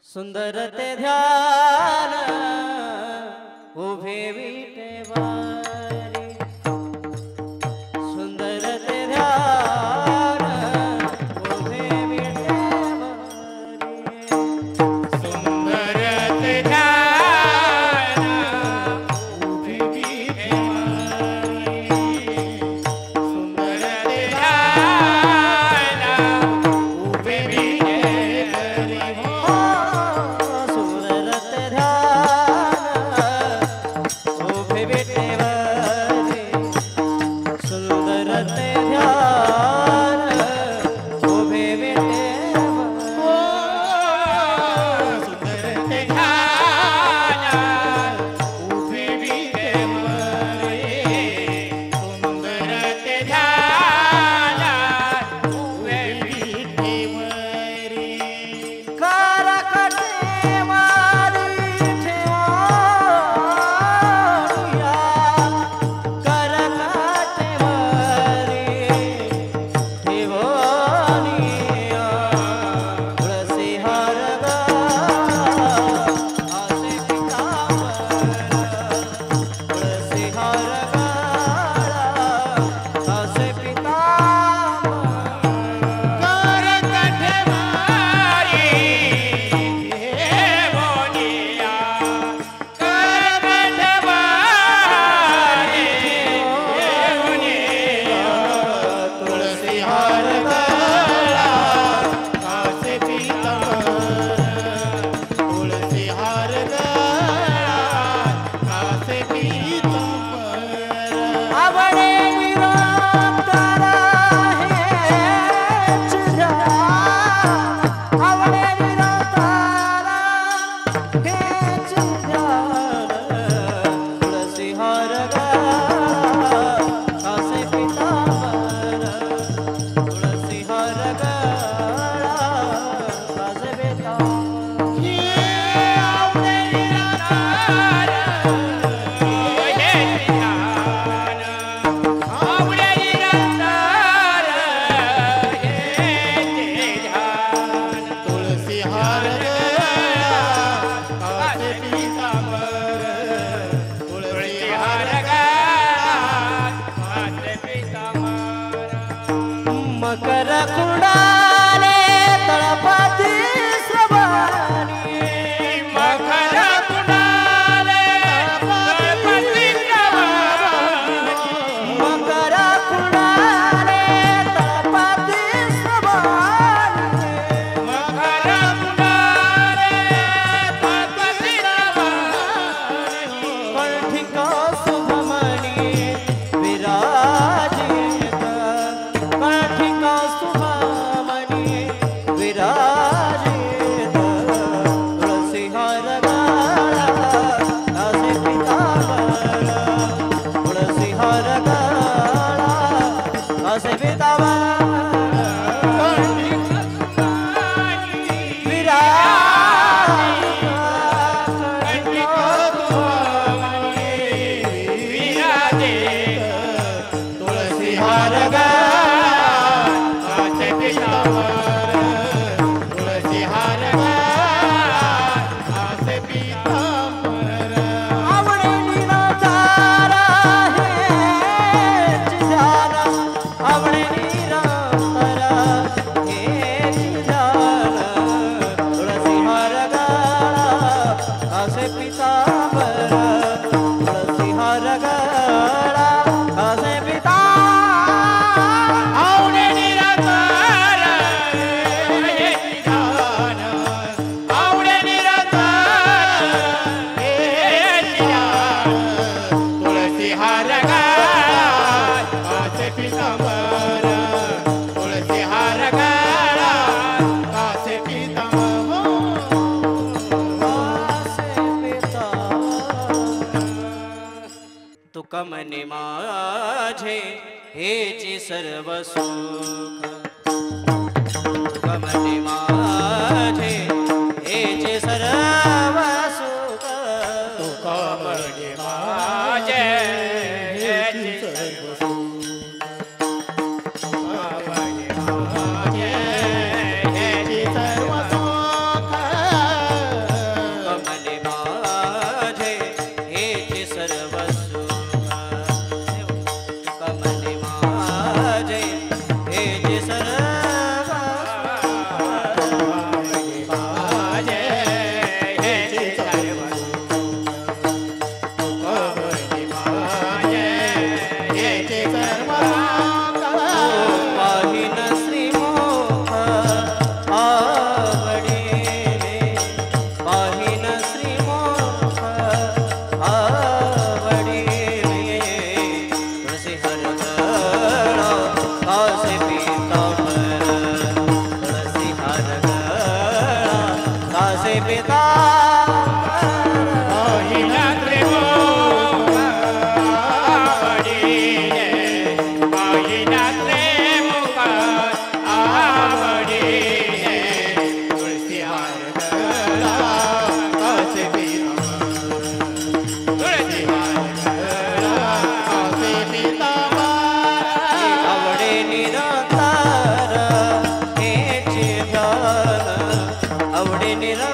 सुंदर ते ध्यान उभे विटेवारी, सुंदर ते ध्यान उभे विटेवारी, सुंदर ते ध्यान उभे विटेवारी, सुंदर ते ध्यान उभे विटेवारी, सुंदर ते ध्यान उभे विटेवारी, सुंदर ते ध्यान उभे विटेवारी, सुंदर ते ध्यान उभे विटेवारी, सुंदर ते ध्यान उभे विटेवारी. करकटे मारी ठेवाया, करकटे मारी ठेवानिया, तुळसी हार आसे पितांबर, तुळसी हार आसे पितांबर, करकटे मारी ठेवोनिया, करकटे मारी ठेवोनिया, तुळसी हार गळा आसे पितांबर, तुळसी हार गळा आसे पितांबर. आवडे निरंतर हेच ध्यान, आवडे निरंतर हेच ध्यान, तुळसी हार आसे पितांबर, तुळसी हार आसे पितांबर. तुळसी हार आसे पितांबर, तुळसी हार आसे पितांबर. मकर कुंडाले तळपाती श्रवणी, मकर कुंडाले तळपती श्रवणी, मकर कुंडाले तळपाती श्रवणी, मकर कुंडाले तळपती श्रवणी, कंठिका शुभमणी विराजित, कंठिका शुभमणी विराजित, तुळसी हार आसे पितांबर, तुळसी हार आसे पितांबर, विराजित, कंठिका तुळसी हार आसे पितांबर, तुळसी हार आसे पितांबर. आवडे निरंतर हेच ध्यान, आवडे निरंतर हेच ध्यान, तुळसी हार आसे पितांबर, तुळसी हार आसे पितांबर. आवडे निरंतर हेच ध्यान, आवडे निरंतर हेच ध्यान, तुळसी हार आसे पितांबर, तुळसी हार आसे तुका मने माझे हेची सर्व सुख, तुका मने माझे हेचे सर्व सुख, तुका मने माझे हेची सर्व सुख, तुका मने माझे हेची सर्व सुख, असे पिता आईना त्रिमुख आवडीने आईना त्रिमुख आवडीने तुळशी हार घाला असे पिता तुळशी हार घाला असे पिता आवडे निरंतर हे चिंतन आवडे निरंतर